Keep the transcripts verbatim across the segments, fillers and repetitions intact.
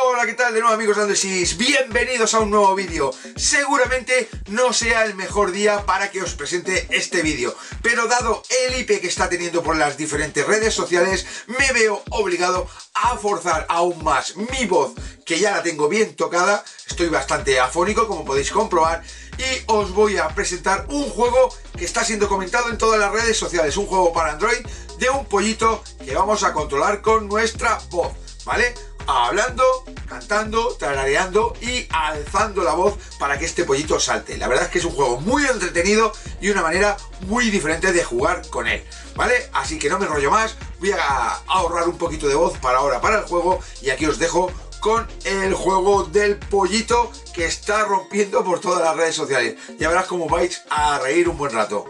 Hola, ¿qué tal? De nuevo, amigos de Andresis, bienvenidos a un nuevo vídeo. Seguramente no sea el mejor día para que os presente este vídeo, pero dado el I P que está teniendo por las diferentes redes sociales, me veo obligado a forzar aún más mi voz, que ya la tengo bien tocada. Estoy bastante afónico, como podéis comprobar, y os voy a presentar un juego que está siendo comentado en todas las redes sociales, un juego para Android de un pollito que vamos a controlar con nuestra voz, ¿vale? Hablando, cantando, tarareando y alzando la voz para que este pollito salte. La verdad es que es un juego muy entretenido y una manera muy diferente de jugar con él, ¿vale? Así que no me enrollo más, voy a ahorrar un poquito de voz para ahora para el juego y aquí os dejo con el juego del pollito que está rompiendo por todas las redes sociales. Ya verás cómo vais a reír un buen rato.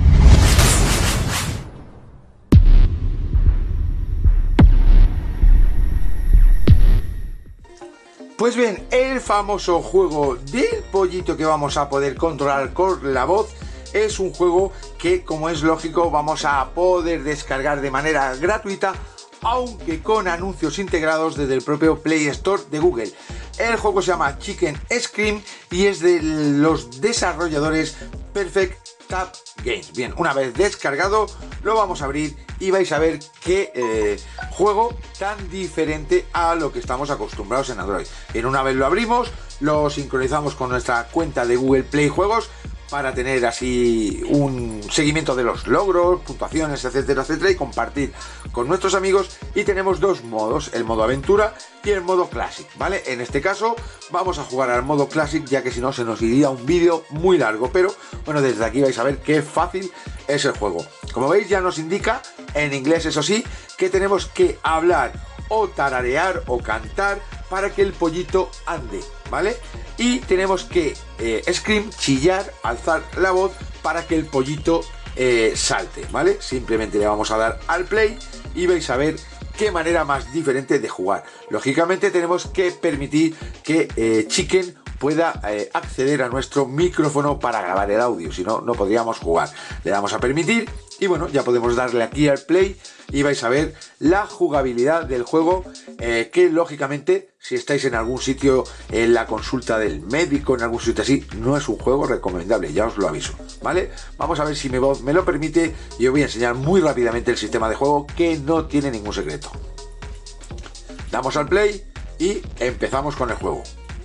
Pues bien, el famoso juego del pollito que vamos a poder controlar con la voz es un juego que, como es lógico, vamos a poder descargar de manera gratuita, aunque con anuncios integrados desde el propio Play Store de Google. El juego se llama Chicken Scream y es de los desarrolladores Perfect Tap Games. Bien, una vez descargado lo vamos a abrir y vais a ver qué eh, juego tan diferente a lo que estamos acostumbrados en Android. En una vez lo abrimos, lo sincronizamos con nuestra cuenta de Google Play Juegos para tener así un seguimiento de los logros, puntuaciones, etcétera, etcétera, y compartir con nuestros amigos. Y tenemos dos modos, el modo aventura y el modo classic, ¿vale? En este caso vamos a jugar al modo classic, ya que si no se nos iría un vídeo muy largo, pero bueno, desde aquí vais a ver qué fácil es el juego. Como veis, ya nos indica en inglés, eso sí, que tenemos que hablar o tararear o cantar para que el pollito ande, ¿vale? Y tenemos que eh, scream, chillar, alzar la voz para que el pollito eh, salte, ¿vale? Simplemente le vamos a dar al play y vais a ver qué manera más diferente de jugar. Lógicamente tenemos que permitir que eh, Chicken pueda eh, acceder a nuestro micrófono para grabar el audio, si no, no podríamos jugar. Le damos a permitir y bueno, ya podemos darle aquí al play y vais a ver la jugabilidad del juego, eh, que lógicamente si estáis en algún sitio, en la consulta del médico, en algún sitio así, no es un juego recomendable, ya os lo aviso, ¿vale? Vamos a ver si mi voz me lo permite y os voy a enseñar muy rápidamente el sistema de juego, que no tiene ningún secreto. Damos al play y empezamos con el juego.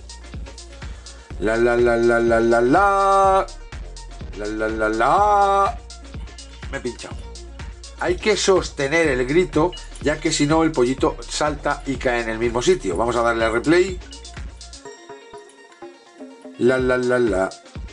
La la la la la la la la la la la. Me he pinchado. Hay que sostener el grito, ya que si no el pollito salta y cae en el mismo sitio. Vamos a darle a replay. La la la la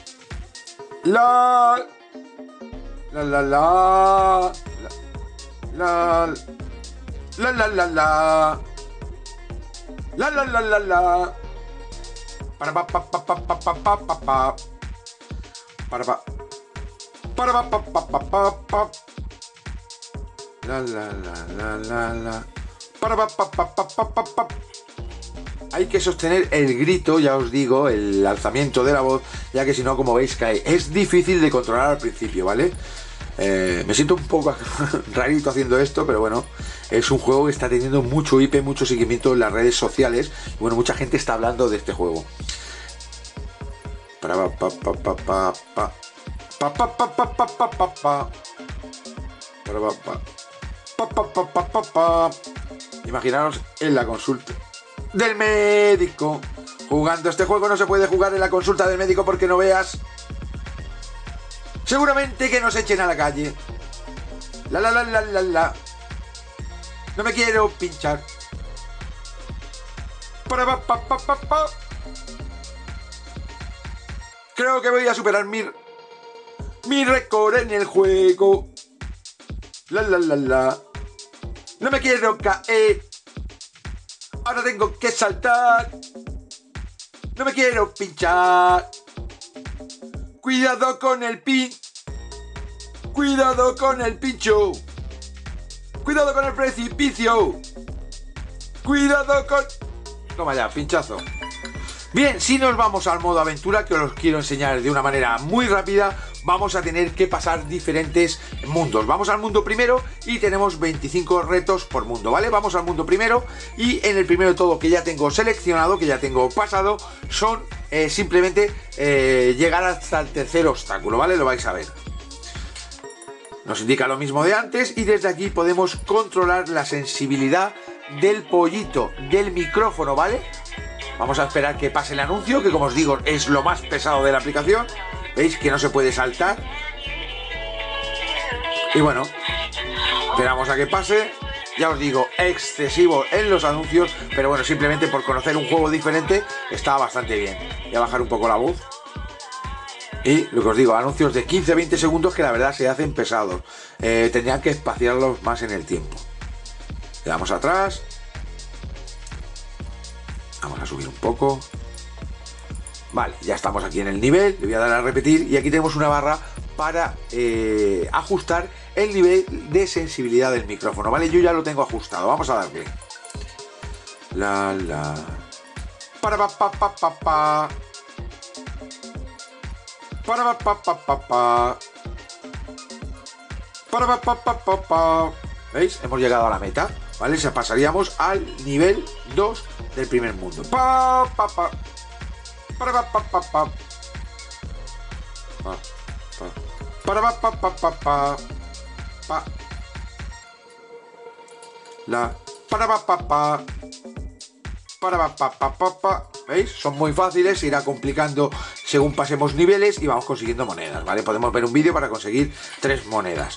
la la la la la la la la la la la la la la para pa pa pa pa pa pa pa pa pa para pa para pa pa pa pa pa la la la la la la para pa pa pa pa pa pa pa. Hay que sostener el grito, ya os digo, el alzamiento de la voz, ya que si no, como veis, cae. Es difícil de controlar al principio, ¿vale? Eh, me siento un poco rarito haciendo esto, pero bueno, es un juego que está teniendo mucho I P, mucho seguimiento en las redes sociales. Y bueno, mucha gente está hablando de este juego. Para pa pa pa pa pa pa pa pa pa pa pa pa pa para pa pa pa pa pa pa pa. Imaginaros en la consulta del médico jugando este juego. No se puede jugar en la consulta del médico porque no veas, seguramente que nos echen a la calle. La la la la la la. No me quiero pinchar. Para pa pa pa pa pa. Creo que voy a superar mi mi récord en el juego. La la la la. No me quiero caer. Ahora tengo que saltar. No me quiero pinchar. Cuidado con el pin. Cuidado con el pincho. Cuidado con el precipicio. Cuidado con... Toma ya, pinchazo. Bien, si nos vamos al modo aventura, que os quiero enseñar de una manera muy rápida, vamos a tener que pasar diferentes mundos. Vamos al mundo primero y tenemos veinticinco retos por mundo, ¿vale? Vamos al mundo primero y en el primero de todo, que ya tengo seleccionado, que ya tengo pasado, son eh, simplemente eh, llegar hasta el tercer obstáculo, ¿vale? Lo vais a ver. Nos indica lo mismo de antes y desde aquí podemos controlar la sensibilidad del pollito, del micrófono, ¿vale? Vamos a esperar que pase el anuncio, que como os digo es lo más pesado de la aplicación. ¿Veis que no se puede saltar? Y bueno, esperamos a que pase. Ya os digo, excesivo en los anuncios, pero bueno, simplemente por conocer un juego diferente está bastante bien. Voy a bajar un poco la voz. Y lo que os digo, anuncios de quince a veinte segundos que la verdad se hacen pesados. Eh, tendrían que espaciarlos más en el tiempo. Le damos atrás. Vamos a subir un poco. Vale, ya estamos aquí en el nivel. Le voy a dar a repetir y aquí tenemos una barra para eh, ajustar el nivel de sensibilidad del micrófono. Vale, yo ya lo tengo ajustado. Vamos a darle. La la. Para pa pa pa pa pa. Para pa pa pa pa. Para pa pa pa pa pa. ¿Veis? Hemos llegado a la meta. Vale, se pasaríamos al nivel dos del primer mundo. Pa pa pa. Para pa pa pa pa. Pa pa. Para pa pa pa pa pa. Pa. La. Para pa pa pa. Para pa pa pa pa pa. ¿Veis? Son muy fáciles, se irá complicando según pasemos niveles y vamos consiguiendo monedas, ¿vale? Podemos ver un vídeo para conseguir tres monedas.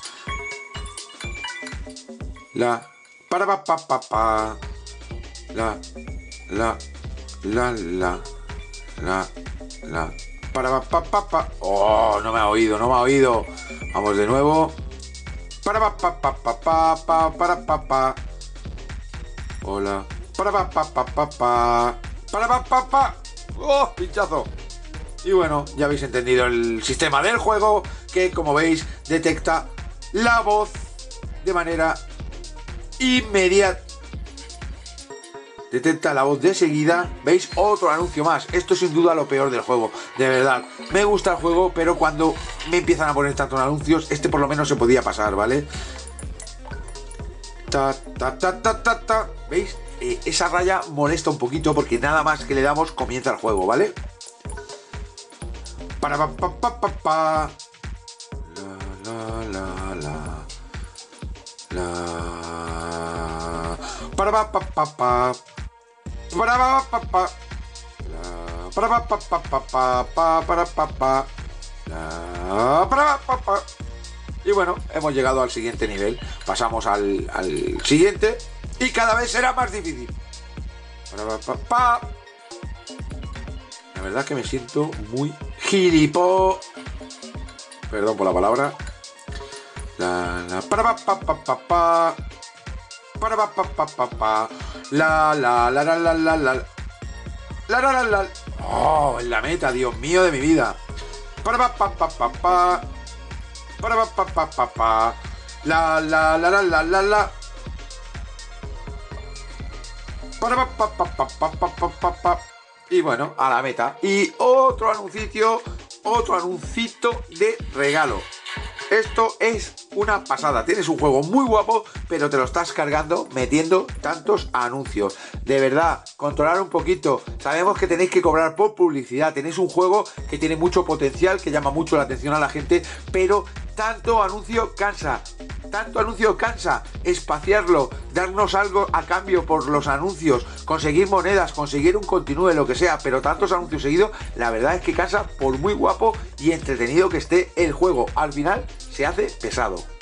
La. Para pa pa pa pa. La. La. La. La. La. La. Para pa pa pa. Oh, no me ha oído, no me ha oído. Vamos de nuevo. Para pa pa pa pa pa pa para pa pa. Hola. Para pa pa pa pa pa. Para pa pa pa. Oh, pinchazo. Y bueno, ya habéis entendido el sistema del juego, que como veis detecta la voz de manera inmediata. Detecta la voz de seguida. ¿Veis? Otro anuncio más. Esto es sin duda lo peor del juego. De verdad. Me gusta el juego, pero cuando me empiezan a poner tantos anuncios, este por lo menos se podía pasar, ¿vale? Ta, ta, ta, ta, ta, ta. ¿Veis? Eh, esa raya molesta un poquito porque nada más que le damos comienza el juego, ¿vale? Para pa pa pa pa pa. La la la la. La. Para pa pa pa pa. Para pa pa pa. La. Para pa pa pa pa pa para pa pa. La. Para pa pa. Y bueno, hemos llegado al siguiente nivel. Pasamos al, al siguiente y cada vez será más difícil. Para pa pa pa. La verdad que me siento muy gilipo. Perdón por la palabra. La la para pa pa pa pa pa. Para pa pa pa pa pa. La la la la la la la. La la la la. Oh, en la meta, Dios mío de mi vida. Para pa pa pa pa pa. Para pa pa pa pa pa. La la la la la la la. Para pa pa pa pa pa pa pa pa. Y bueno, a la meta. Y otro anuncio, otro anuncito de regalo. Esto es una pasada. Tienes un juego muy guapo, pero te lo estás cargando metiendo tantos anuncios. De verdad, controlar un poquito. Sabemos que tenéis que cobrar por publicidad. Tenéis un juego que tiene mucho potencial, que llama mucho la atención a la gente, pero tanto anuncio cansa. Tanto anuncio cansa. Espaciarlo, darnos algo a cambio por los anuncios, conseguir monedas, conseguir un continúe, lo que sea, pero tantos anuncios seguidos, la verdad es que cansa por muy guapo y entretenido que esté el juego. Al final se hace pesado.